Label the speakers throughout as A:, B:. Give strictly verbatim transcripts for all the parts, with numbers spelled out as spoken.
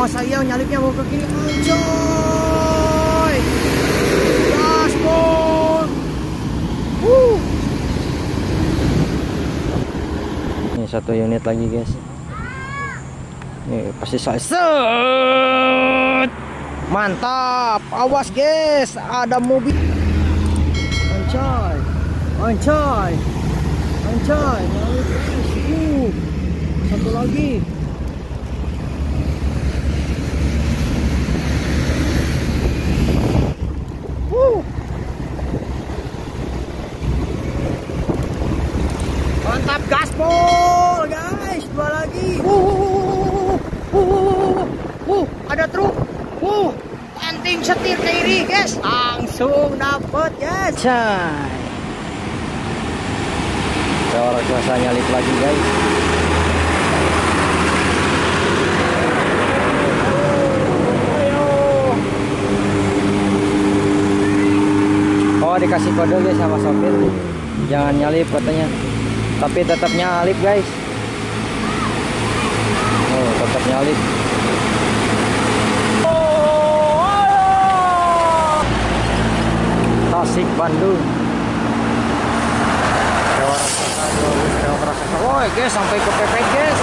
A: awas saya nyalipnya mau ke kiri. Anjoy. Gaspol. Wuh. Ini satu unit lagi guys. Nih pasti saya set. Mantap. Awas guys, ada mobil. Anjoy. Anjoy. Anjoy. Uh. Satu lagi. Uh. Mantap gaspol guys, dua lagi. Uh. Uh. Uh. Ada truk. Uh. Anting setir kiri guys, langsung dapet guys. Cai. Orang cuaca nyalip lagi guys. Oh dikasih kode guys sama sopir, jangan nyalip katanya, tapi tetap nyalip guys. Oh tetap nyalip. Tasik Bandung. Woi guys, sampai ke pepet guys.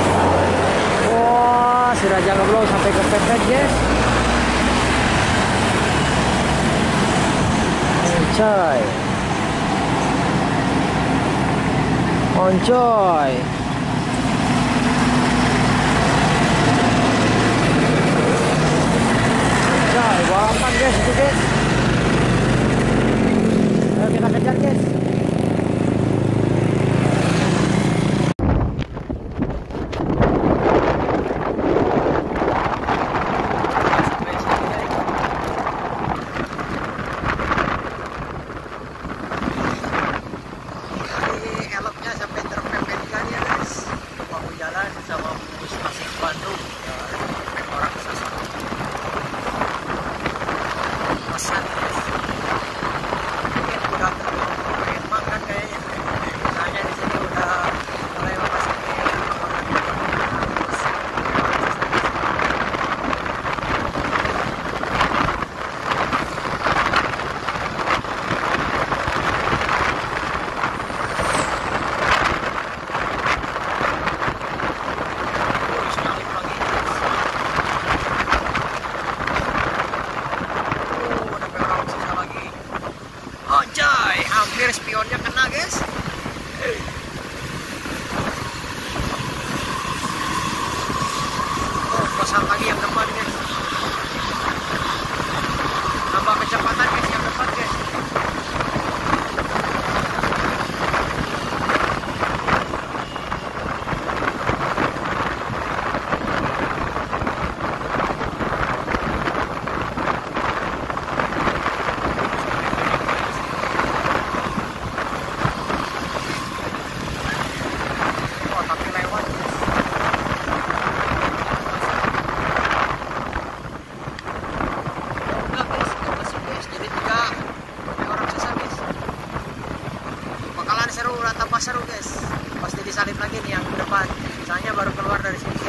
A: Wah si Raja ngeblok sampai ke pepet guys. Oncoy, oncoy. Oncoy, balapan guys itu guys. Ayo kita kejar guys. Hampir spionnya kena guys. Oh pasang lagi yang depan guys. Tambah kecepatan guys yang depan guys. Seru guys, pasti disalip lagi nih yang depan, soalnya baru keluar dari sini.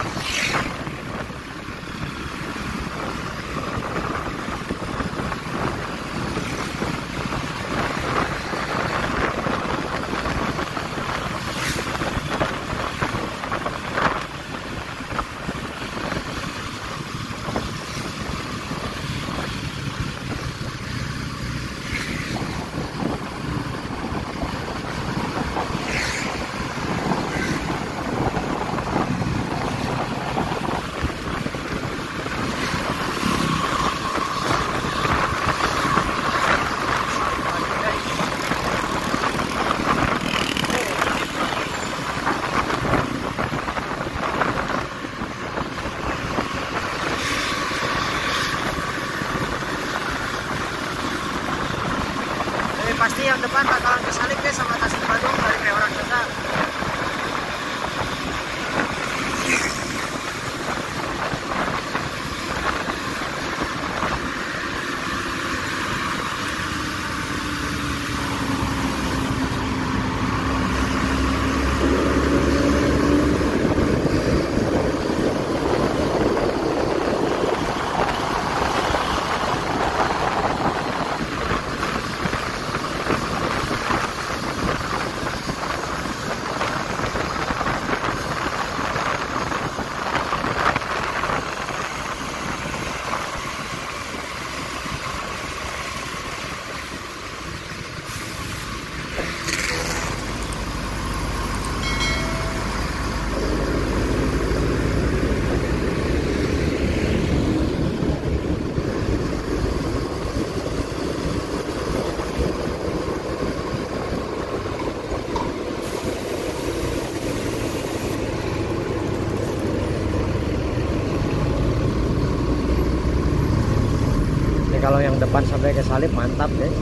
A: kalau yang depan sampai ke salib mantap guys.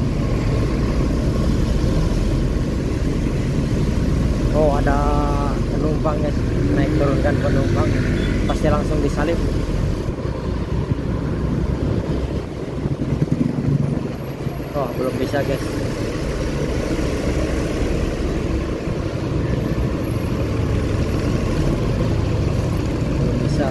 A: Oh ada penumpang guys, naik turunkan penumpang pasti langsung disalib. Oh belum bisa guys. Belum bisa.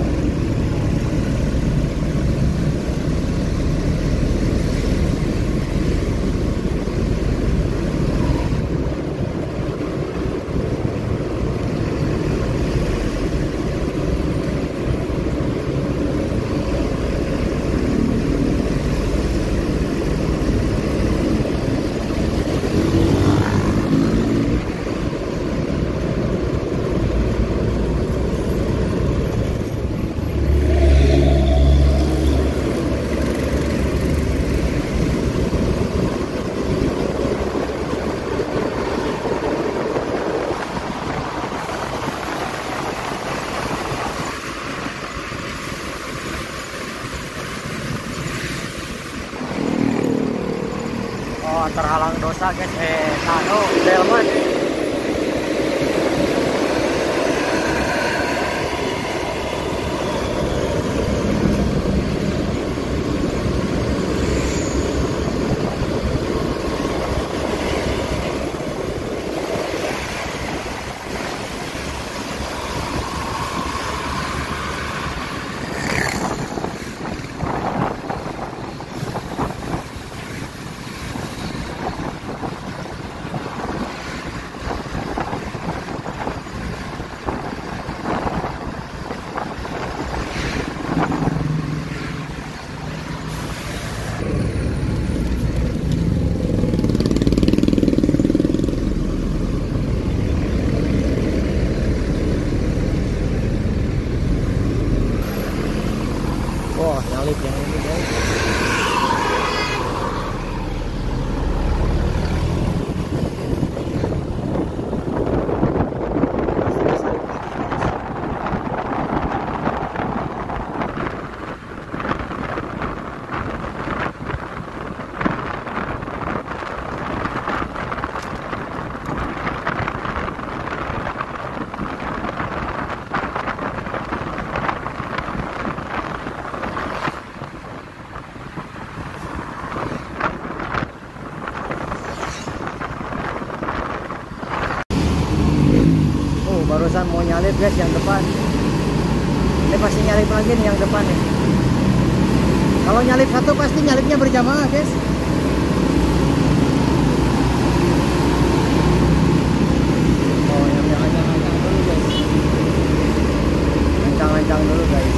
A: Terhalang dosa guys, eh nano delman. Wah, nyalip yang ini guys. Barusan mau nyalip guys yang depan. Ini pasti nyalip lagi nih yang depan nih. Kalau nyalip satu pasti nyalipnya berjamaah guys. Oh yang ancang-ancang dulu guys. Ancang-ancang dulu guys.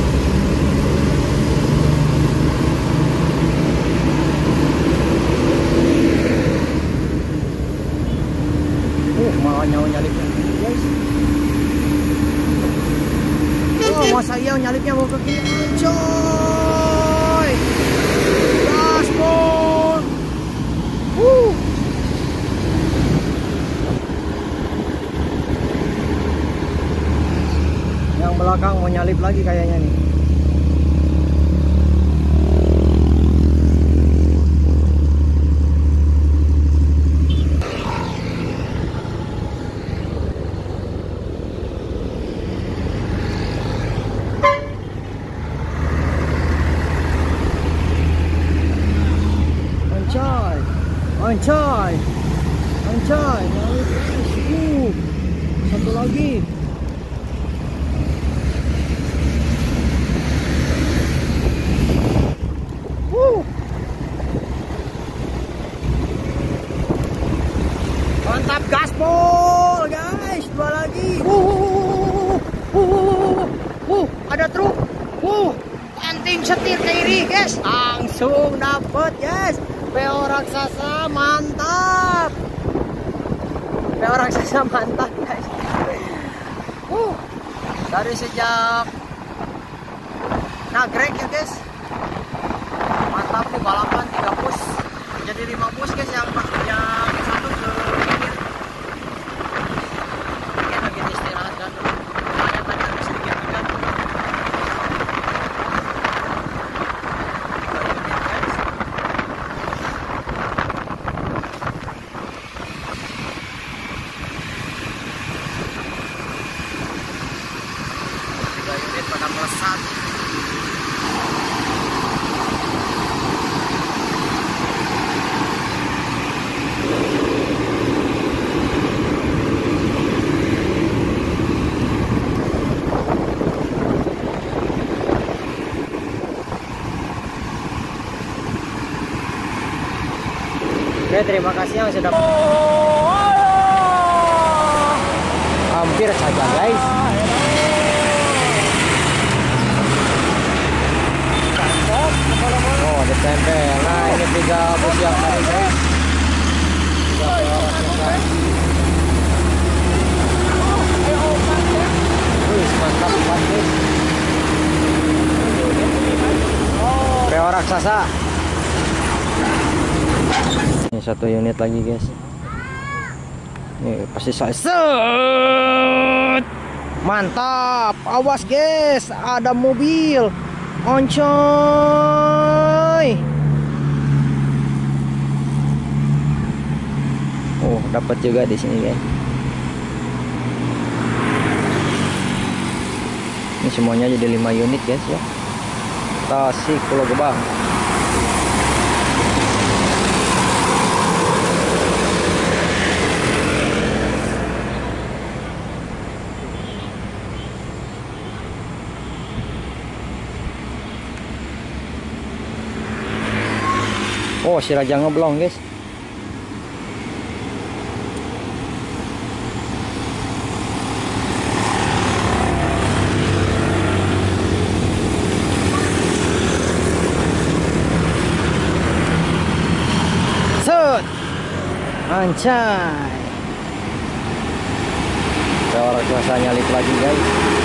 A: Uh mau nyawa nyalipnya guys. Oh, masa iya nyalipnya mau ke kiri, coy. Gaspol. Uh. Yang belakang mau nyalip lagi kayaknya nih. Ancay, ancay, nyalip guys. Uh, satu lagi. Uh. Mantap gaspol guys, dua lagi. Uh, uh, uh, uh, uh, ada truk. Uh, anting setir kiri guys, langsung dapet guys. P O raksasa mantap. P O raksasa mantap guys. Uh, dari sejak nagrek ya guys. Mantap nih balapan tiga bus. Jadi lima bus guys yang yang satu ke pinggir. Mungkin lagi istirahat kan. Lumayan tadi habis sedikit juga. tiga unit guys. Bangsat. Oke, terima kasih yang sudah hampir saja guys. Oh, ada tempel. Nah, ini tiga bus yang tadi guys. Tiga orang. Wih, mantap banget. Reo raksasa. Ini satu unit lagi guys. Nih pasti saya set. Mantap. Awas guys, ada mobil. Oncoy. Oh, dapat juga di sini guys. Ini semuanya jadi lima unit guys ya. Tasik Pulau Gebang. Oh, si Raja ngeblong guys. Set. Ancai. Orang kuasa nyalip lagi guys.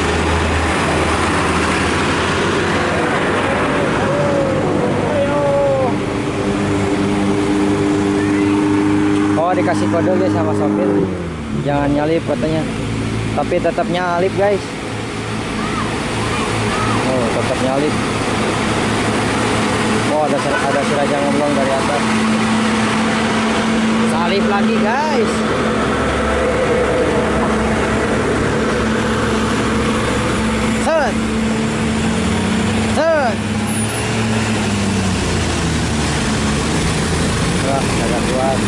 A: Oh, dikasih kode guys sama sopir, jangan nyalip katanya, tapi tetap nyalip guys. Oh, tetap nyalip. Oh, ada ada si Raja ngomong dari atas, salip lagi guys. Set, set. Wah, agak kuat.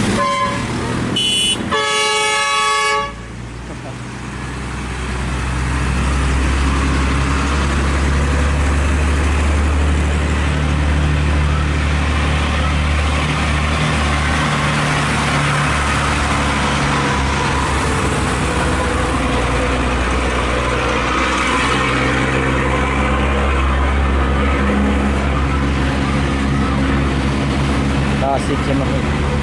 A: Tasik Cimahi.